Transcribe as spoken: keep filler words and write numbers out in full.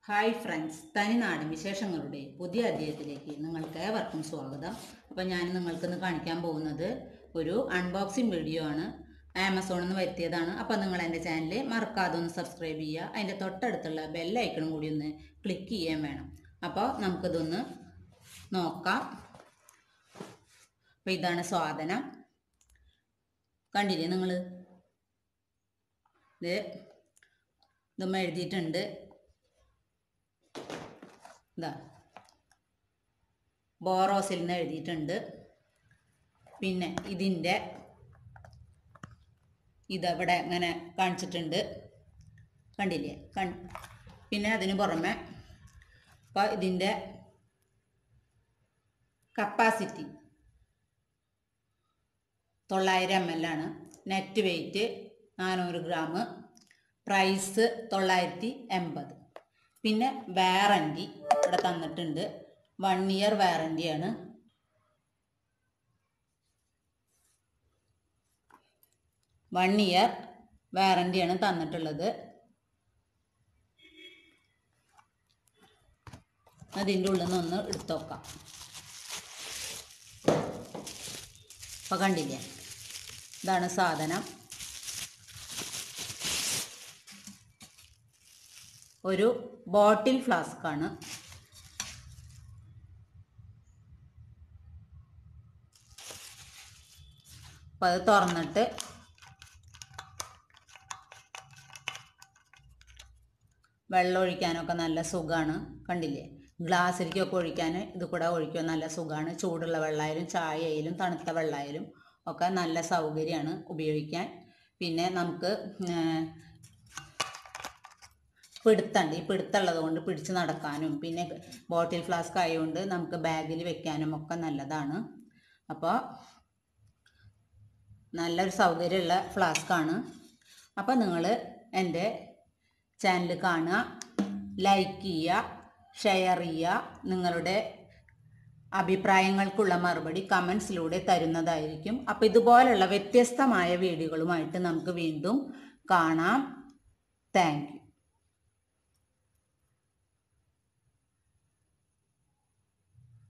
Hi friends, തനിനാടൻ വിശേഷങ്ങളുടെ പുതിയ അധ്യായത്തിലേക്ക് നിങ്ങൾക്ക് ഏവർക്കും സ്വാഗതം. അപ്പോൾ ഞാൻ നിങ്ങൾക്കിന്ന് കാണിക്കാൻ പോകുന്നത് ഒരു അൺബോക്സിങ് വീഡിയോ ആണ്. ആമസോണിൽ നിന്ന് വരുത്തിയതാണ്. അപ്പോൾ നിങ്ങൾ എൻ്റെ ചാനൽ മറക്കാതെ ഒന്ന് സബ്സ്ക്രൈബ് ചെയ്യുക. അതിൻ്റെ തൊട്ടടുത്തുള്ള ബെല്ലൈക്കണും കൂടി ഒന്ന് ക്ലിക്ക് ചെയ്യാൻ വേണം. അപ്പോൾ നമുക്കിതൊന്ന് നോക്കാം. അപ്പോൾ ഇതാണ് സാധനം. കണ്ടില്ലേ നിങ്ങൾ? ഇത് ഇതും എഴുതിയിട്ടുണ്ട്. ഇതാ ബോറോസിൽ നിന്ന് എഴുതിയിട്ടുണ്ട്. പിന്നെ ഇതിൻ്റെ ഇതവിടെ ഇങ്ങനെ കാണിച്ചിട്ടുണ്ട്, കണ്ടില്ലേ? കൺ പിന്നെ അതിന് പുറമെ അപ്പോൾ ഇതിൻ്റെ കപ്പാസിറ്റി തൊള്ളായിരം എം എൽ ആണ്. നെറ്റ് വെയ്റ്റ് നാനൂറ് ഗ്രാം. പ്രൈസ് തൊള്ളായിരത്തി എൺപത്. പിന്നെ വാറൻറ്റി ഇവിടെ തന്നിട്ടുണ്ട്. വൺ ഇയർ വാറൻറ്റിയാണ്. വൺ ഇയർ വാറൻറ്റിയാണ് തന്നിട്ടുള്ളത്. അതിൻ്റെ ഉള്ളിൽ നിന്നൊന്ന് എടുത്തു നോക്കാം. അപ്പോൾ കണ്ടില്ലേ, ഇതാണ് സാധനം. ഒരു ബോട്ടിൽ ഫ്ലാസ്ക് ആണ്. അപ്പം അത് തുറന്നിട്ട് വെള്ളം ഒഴിക്കാനൊക്കെ നല്ല സുഖമാണ്. കണ്ടില്ലേ? ഗ്ലാസ്സിലേക്കൊക്കെ ഒഴിക്കാൻ ഇത് കൂടെ ഒഴിക്കാൻ നല്ല സുഖമാണ്. ചൂടുള്ള വെള്ളമായാലും ചായ ആയാലും തണുത്ത വെള്ളമായാലും ഒക്കെ നല്ല സൗകര്യമാണ് ഉപയോഗിക്കാൻ. പിന്നെ നമുക്ക് പിടുത്തണ്ട്. ഈ പിടുത്തമുള്ളത് കൊണ്ട് പിടിച്ച് നടക്കാനും, പിന്നെ ബോട്ടിൽ ഫ്ലാസ്ക് ആയതുകൊണ്ട് നമുക്ക് ബാഗിൽ വെക്കാനും ഒക്കെ നല്ലതാണ്. അപ്പോൾ നല്ലൊരു സൗകര്യമുള്ള ഫ്ലാസ്കാണ്. അപ്പോൾ നിങ്ങൾ എൻ്റെ ചാനൽ കാണുക, ലൈക്ക് ചെയ്യുക, ഷെയർ ചെയ്യുക. നിങ്ങളുടെ അഭിപ്രായങ്ങൾക്കുള്ള മറുപടി കമൻസിലൂടെ തരുന്നതായിരിക്കും. അപ്പോൾ ഇതുപോലുള്ള വ്യത്യസ്തമായ വീഡിയോകളുമായിട്ട് നമുക്ക് വീണ്ടും കാണാം. Thank U.